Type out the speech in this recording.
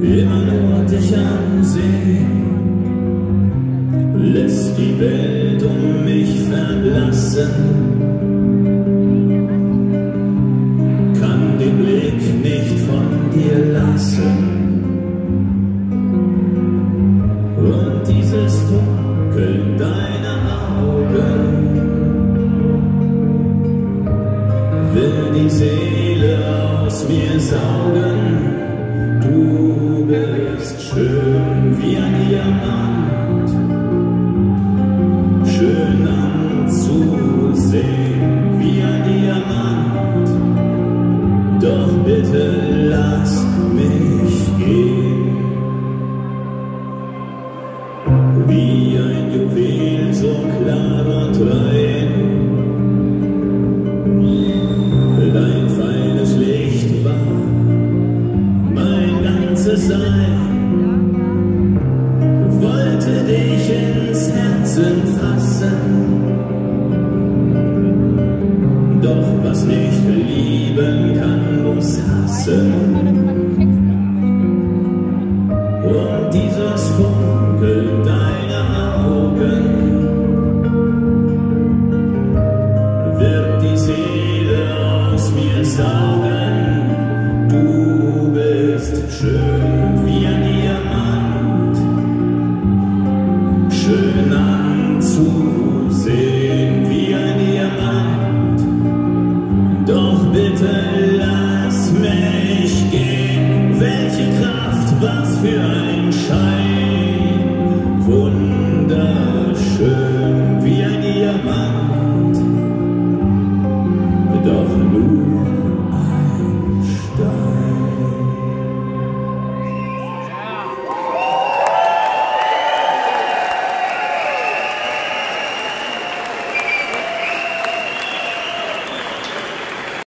immer nur dich ansehen, lässt die Welt um mich verblassen, kann den Blick nicht von dir lassen. Und dieses Funkeln deiner Augen will die Seele aus mir saugen. Du bist schön wie ein Diamant, schön anzusehen wie ein Diamant. Doch bitte lass mich gehen, wie ein Juwel so klar und rein. Dein feines Licht war mein ganzes Sein, wollte dich ins Herzen fassen, doch was nicht lieben kann, muss hassen. Und dieses Funkeln deiner Augen wird die Seele aus mir saugen. Du bist schön wie ein Diamant, schön anzusehen wie ein Diamant. Doch bitte lass mich gehen, welche Kraft, was für ein